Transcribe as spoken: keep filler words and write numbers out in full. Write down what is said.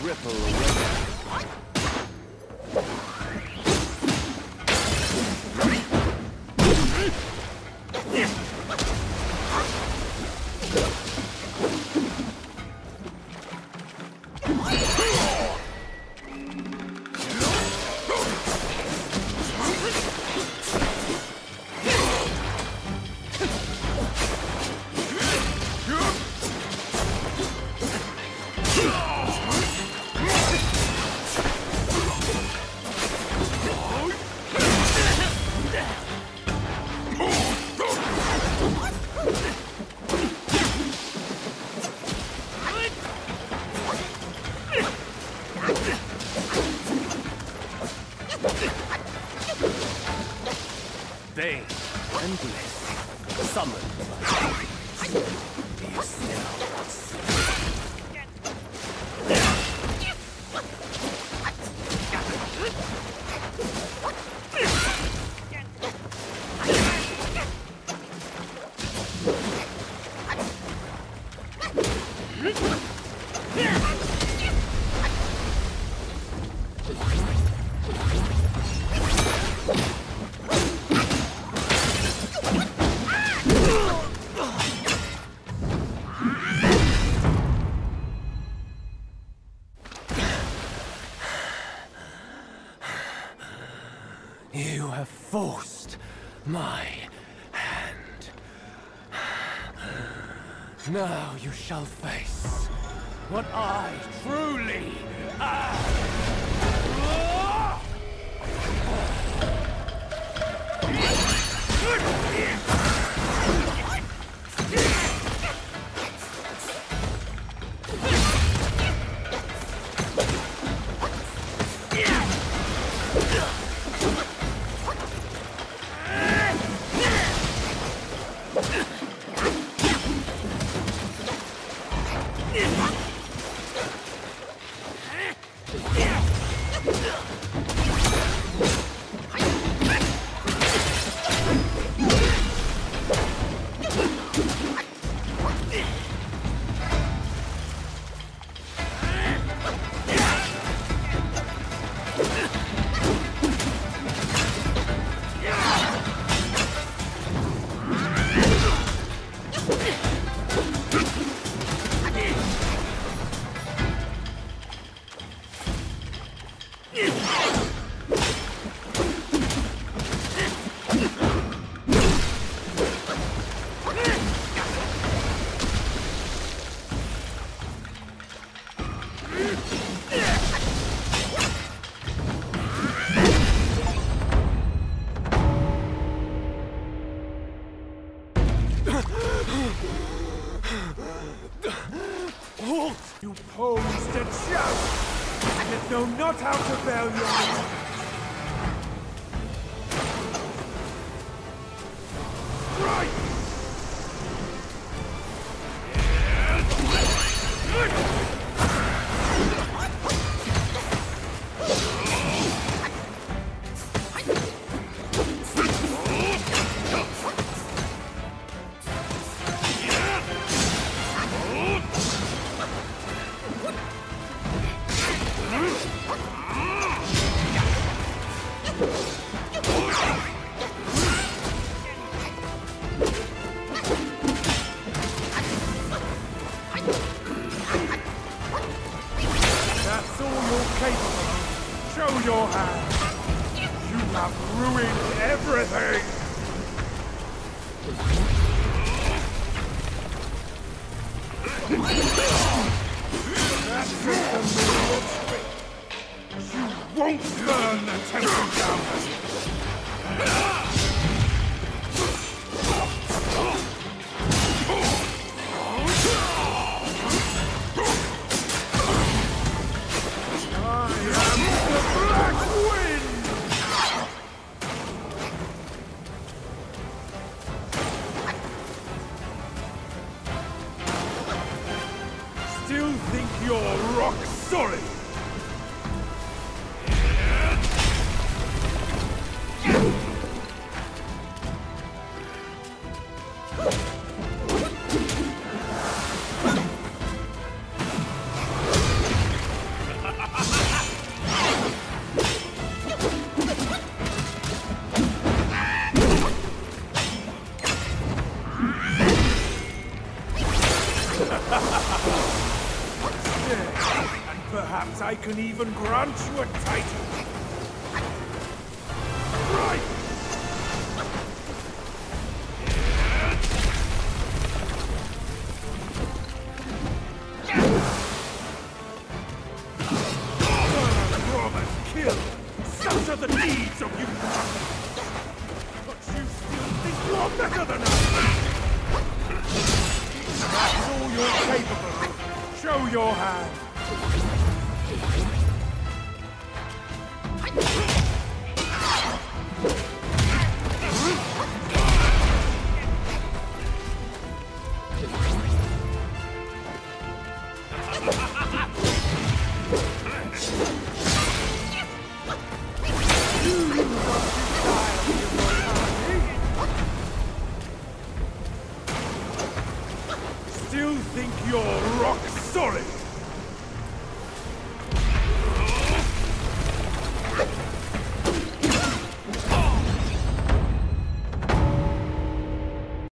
ripple away. They and bliss summoned by do you still see? You have forced my hand. Now you shall face what I truly am. Halt, you posed and shout, yet know not how to bear your show your hand. You have ruined everything. That's it, you won't learn the temple down. Still think you're rock solid? can even grant you a title. Right! Such are the needs of you! But you still think you're better than us! That's all you're capable of. Show your hand! Ha ha ha!